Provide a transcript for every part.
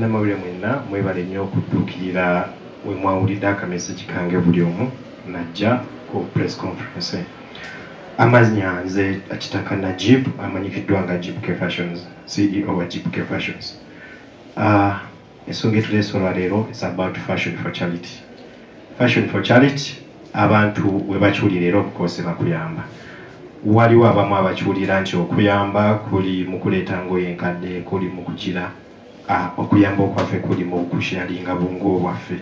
bannamawulire mwenna mwebale nnyo okudduukirira we mwawulidde akamesagi kange buli omu najja ku press conference. Amaznya nze Kitaka na JIB amanyikiddwa nga JIB Fashions, CEO wa JIB Fashions. Ensonga etuleese olwaleero is about fashion for charity. Fashion for charity, abantu we bakiwulira era okukoosebwa kuyamba. Waliwo abamu abakiwulira nti okuyamba kuli mu kuleeta ngoye enkadde, kuli mu kugira okuyamba okwaffe kuli mu kusharinga bungo bwaffe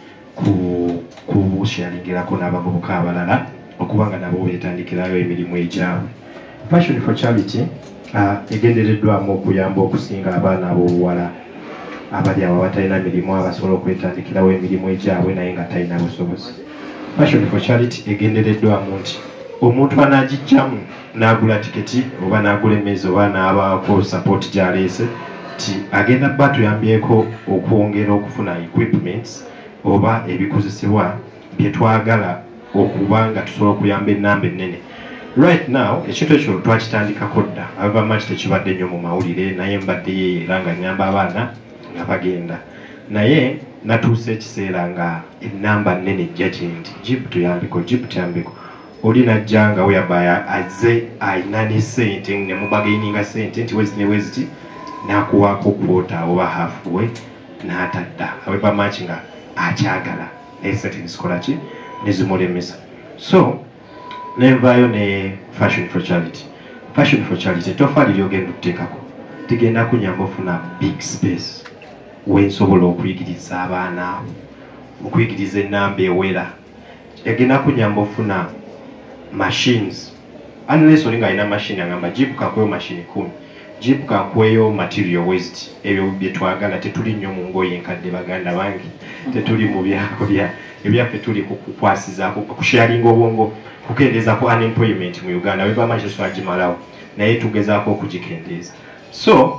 kusharingirako n'abavubuka abalala okubanga nabo beetandikirayo emirimu egyabwe. Fashion for charity egendereddwamu okuyamba okusinga abaana ab'obuwala abali abo abatalina mirimu abasobola okwetandikirawo emirimu egyabwe naye nga talina busobozi. Fashion for charity egendereddwamu nti omuntu anaagijjamu n'agula tiketi oba n'agula emmeeza oba n'abaako support gy'aleese ti agenda bba tuyambyeko okwongera okufuna equipments oba ebikozesebwa bye twagala okuba nga tusobola okuyamba ennamba ennene. Right now ekintu ekyo twakitandikako dda abavamaki tekibadde nnyo mu mawulire naye mbaddeyo era nga nyamba abaana nga bagenda naye natuuse ekiseera nga ennamba nnene ejja gyendi JIB tuyambeko JIB tuyambeko oli najja nga weyabaya azze ayina ne ssente ne mubagaininga ssente nti wezi ne weziti n'akuwaako kwota oba halfway n'atadda abavamaki nga akyagala naye ssente nezikola ki nezimulemesa. So nenvaayo ne fashion for charity. Fashion for charity tofaali lyogenda okuteekako tigenda kunyamba ofuna big space wensobola okuyigiriza abaana abo okuyigiriza ennamba ewera egenda kunyamba ofuna machines unless olinga alina machine agamba JIB kakweyo machine 10 JIB kakweyo material waste ebyo bye twagala tetuli nnyo mu ngoye enkadde baganda bange tetuli mu byako ebyaffe tuli kukwasizaako kusharinga obwongo kukendeeza ku unemployment mu Uganda weba manje swagimalawo naye tugezaako okugikendeeza. So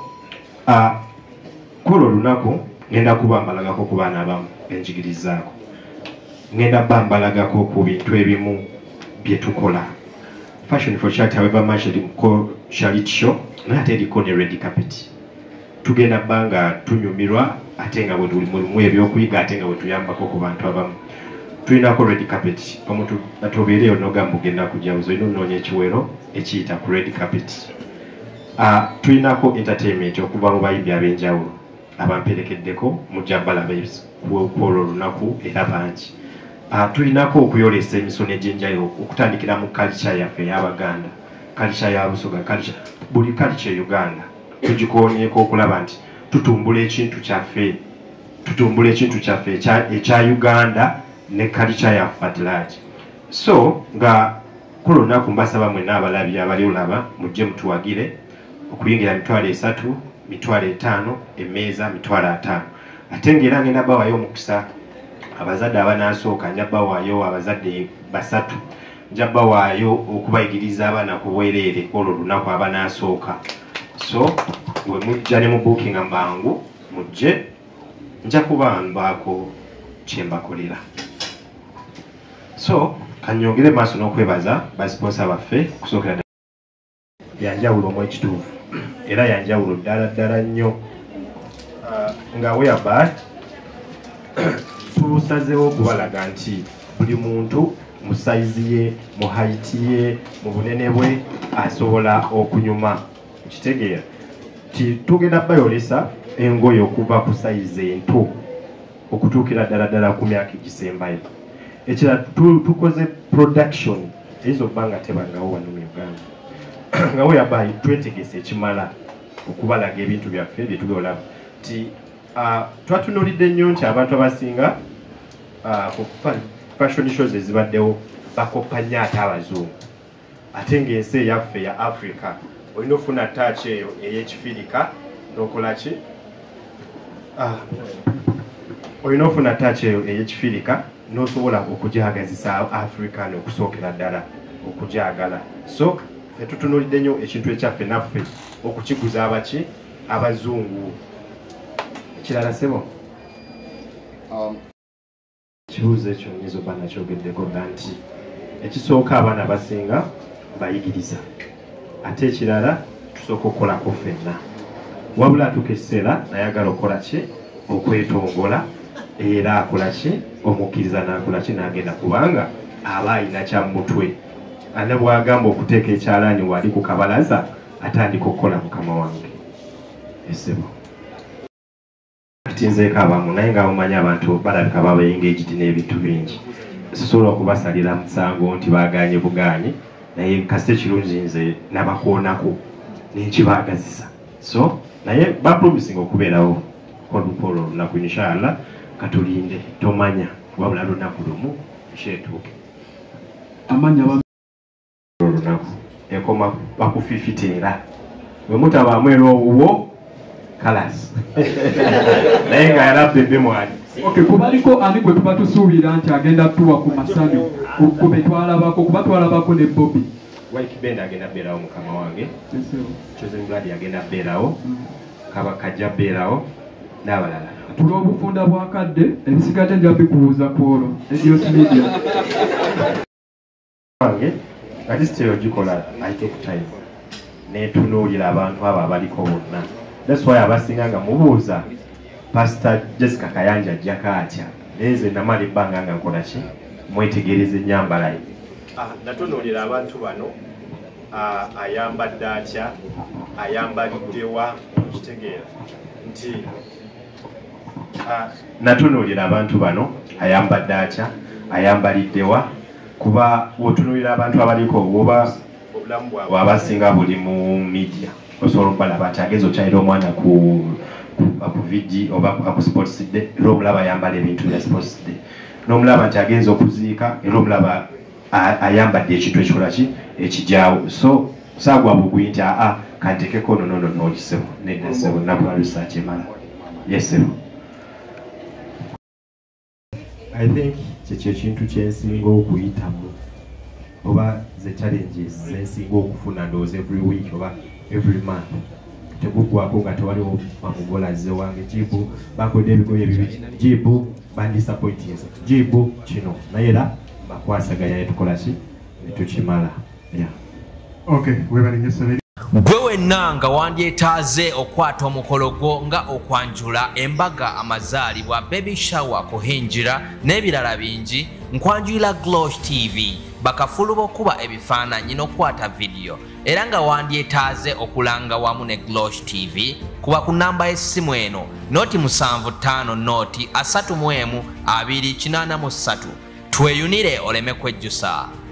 kulo lunaku ngenda kubambalagako ku baana abamu benjigirizaako ngenda bambalagako ku bintu ebimu bye tukola. Fashion for charity weba manje liko charity show naye ate eriko ne red carpet tugenda bbanga tunyumirwa ate nga bwe tuli mu ebyokuyiga ate nga bwe tuyambako ku bantu abamu. Tulinako red carpet omuntu atobeereyo n'ogamba ogenda kujawuza olina onoonya ekiwero ekiyita ku red carpet. Tulinako entertainment okuva mu bayimbi ab'enjawulo abamperekeddeko Mukwambaza kwolwo olunaku era bangi. Tulinako okuyolesa emisono egy'enjawulo okutandikira mu culture yaffe ey'Abaganda, culture ya Busoga, culture buli culture e Uganda tugikoonyeeko okulaba nti tutumbula ekintu kyaffe ekya Uganda ne culture yaffe at large. So nga ku lunaku mbasaba mwenna abalabi abali olaba mujje mutuwagire okuyingira $3,000, $5,000, emmeeza $5,000. Ate ng'era ngenda bawaayo omukisa abazadde abanaasooka nja bawaayo abazadde 3 nja bawaayo okubayigiriza abaana ku bwereere olwo lunaku abanaasooka. So we mujja ne mu booking mangu mujje nja kubambaako kyembakolera. So kanyongere maaso n'okwebaza basponsa baffe okusookera yanjawulo mu ekituufu era yanjawulo ddala nnyo nga weyaba tusazeewo okubalaga nti buli muntu mu sayizi ye mu hayiti ye mu bunene bwe asobola okunyuma kitegeera ti tugenda bayolesa engoye okuva ku sayizi ento okutuukira ddala ku myaka egisembayo. Ekira tukoze production ezo bbanga tebangawo wano mu Uganda nga weyabayi twetegese ekimala okubalaga ebintu byaffe bye tugola ti twatunuulidde nnyo nti abantu abasinga ku fashion shows ezibaddewo bakopanya ate abazungu ate ng'ensi eyaffe ya Africa olina ofuna ttaaci eyo ey'ekifirika n'okola ki olina ofuna ttaaci eyo ey'ekifirika n'osobola okugyagazisa Africa n'okusookera ddala okugyagala. So tutunuulidde nnyo ekintu ekyaffe naffe okukiguza abaki abazungu. Ekirala sebo kibuuzo ekyo nyizo bba nakyogeddeko dda nti ekisooka abaana basinga bayigiriza ate ekirala tusooka okukolako ffenna wabula atuuka ekiseera nayagala okukola ki okwetongola era akola ki omukkiriza n'akola ki n'agenda kubanga aba alina kya mutwe ane bw'agamba okuteeka ekyalaani wali ku kabalaza atandika okukola mukama wange esebo tinzeeko abamu naye nga mumanyi abantu balabika babayengaged n'ebintu bingi sisobola okubasalira musango nti baganye buganye naye kasite kirungi nze nabakoonako nenkibaagazisa so naye bapromising okubeerawo olupolo olunaku inshallah katulinde tomanya wabula lunaku lumu kyetuuke amanya olunaku ekoma bakufifiteera bwe mutabaamu era obuwo kalas naye nga yarabbe mwani okay kubaliko ani gwe tuba tusuubira nti agenda tuwa ku masanyu kube twalabako kuba twalabako ne Bobby Waikibenda agenda beerawo mukama wange Chosengladi agenda beerawo Kabakajja beerawo n'abalala tul'obufunda bwakadde ebisigadde nja bikubuuza kwolwo Edios Media wange nga kisitero gikola I take time netunuulira abantu abo abaliko bonna that's why abasinga nga mubuuza Pastor Jessica Kayanja ajjako atya neze namala ebbanga nga nkola ki mwetegereze ennyambala ye natunuulira abantu bano ayambadde atya ayambaliddewa kitegeera nti natunuulira abantu bano ayambadde atya ayambaliddewa kuba wotunuulira abantu abaliko oba obulamu bwabwe abasinga buli mu media osobola okubalaba nti ageza okyalira omwana ku vigi oba ku sports day era omulaba ayambala ebintu bya sports day n'omulaba nti agenza okuziika era omulaba ayambadde ekintu ekikola ki ekijaawo so saagwa bugwi nti kantekeko nonono n'olisebo nedda sebo nakulalisa kimala yesebo I think kyekyo ekintu kyensinga okuyitamu oba the challenges zensinga okufuna ndowooza every week oba every month teguggwako nga tewaliwo bamugolaze wange JIB bakodde ebigoye bibiri JIB bandisappointinze JIB kino naye era bakwasaganya netukola ki netukimala okay webalingeseberi gwe wenna nga wandyetaaze okwata omukolo gwo nga okwanjula embaga amazaalibwa baby shower kuhinjira n'ebirala bingi nkwanjulira Glosh TV bakafulu b'okuba ebifaananyi n'okwata vidiyo era nga wandyetaaze okulanga wamu ne Glosh TV kuba ku namba y'essimu eno noti 75 noti 31 283 tweyunire oleme kwejjusa